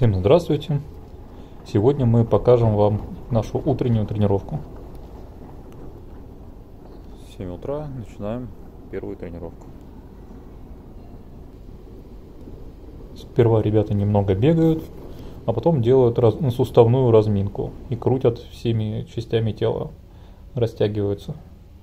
Всем здравствуйте! Сегодня мы покажем вам нашу утреннюю тренировку. 7 утра начинаем первую тренировку. Сперва ребята немного бегают, а потом делают суставную разминку и крутят всеми частями тела, растягиваются.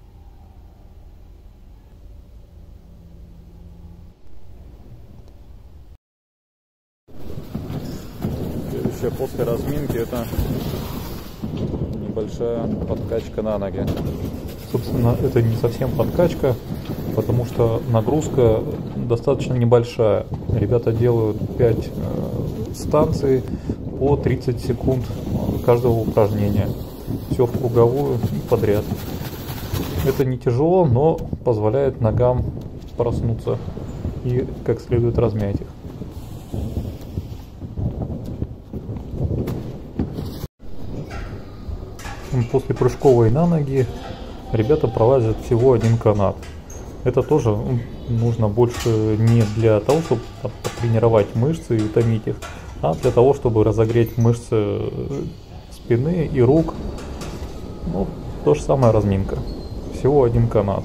Следующее после разминки — это небольшая подкачка на ноги. Собственно, это не совсем подкачка, потому что нагрузка достаточно небольшая. Ребята делают 5 станций по 30 секунд каждого упражнения. Все в круговую и подряд. Это не тяжело, но позволяет ногам проснуться и как следует размять их. После прыжковой на ноги ребята пролазят всего один канат. Это тоже нужно больше не для того, чтобы потренировать мышцы и утомить их, а для того, чтобы разогреть мышцы спины и рук. Ну, то же самое разминка. Всего один канат.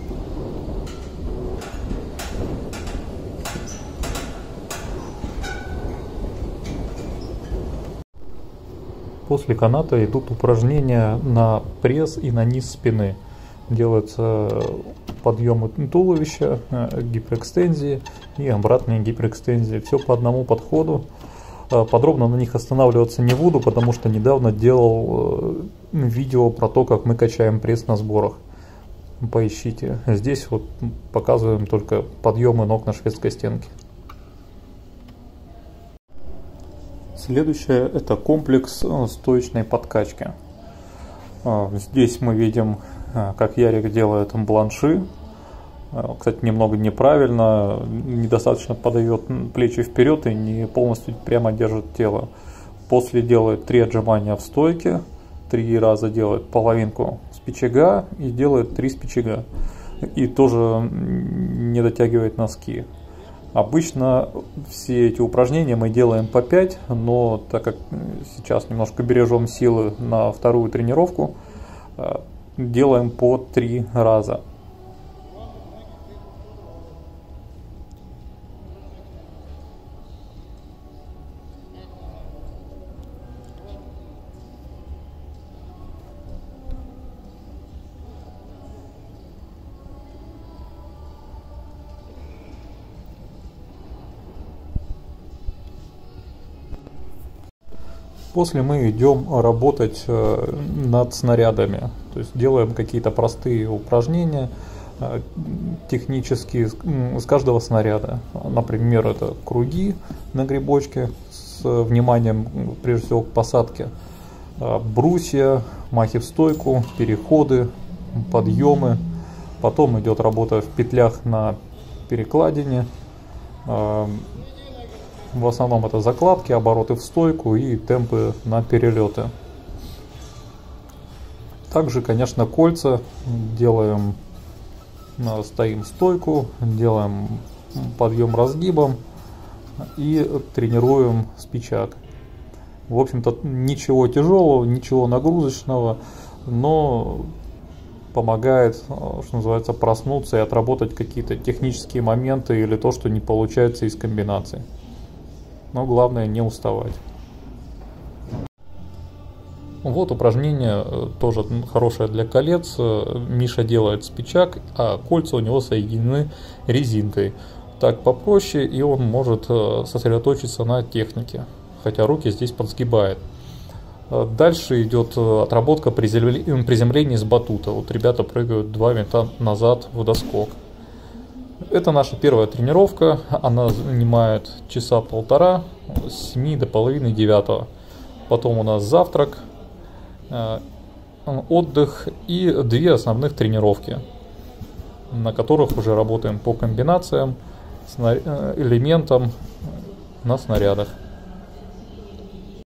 После каната идут упражнения на пресс и на низ спины. Делаются подъемы туловища, гиперэкстензии и обратные гиперэкстензии. Все по одному подходу. Подробно на них останавливаться не буду, потому что недавно делал видео про то, как мы качаем пресс на сборах. Поищите. Здесь вот показываем только подъемы ног на шведской стенке. Следующее — это комплекс стоечной подкачки. Здесь мы видим, как Ярик делает бланши. Кстати, немного неправильно, недостаточно подает плечи вперед и не полностью прямо держит тело. После делает 3 отжимания в стойке, 3 раза делает половинку с пичага и делает 3 с пичага. И тоже не дотягивает носки. Обычно все эти упражнения мы делаем по 5, но так как сейчас немножко бережем силы на вторую тренировку, делаем по 3 раза. После мы идем работать над снарядами, то есть делаем какие-то простые упражнения технические с каждого снаряда. Например, это круги на грибочке с вниманием прежде всего к посадке, брусья, махи в стойку, переходы, подъемы. Потом идет работа в петлях на перекладине. В основном это закладки, обороты в стойку и темпы на перелеты. Также, конечно, кольца. Делаем, стоим стойку, делаем подъем разгибом и тренируем спичак. В общем-то, ничего тяжелого, ничего нагрузочного, но помогает, что называется, проснуться и отработать какие-то технические моменты или то, что не получается из комбинаций. Но главное не уставать. Вот упражнение тоже хорошее для колец. Миша делает спичак, а кольца у него соединены резинкой. Так попроще, и он может сосредоточиться на технике, хотя руки здесь подсгибает. Дальше идет отработка приземлений с батута. Вот ребята прыгают 2 винта назад в доскок. Это наша первая тренировка, она занимает часа полтора, с 7 до половины 9. Потом у нас завтрак, отдых и 2 основных тренировки, на которых уже работаем по комбинациям, элементам на снарядах.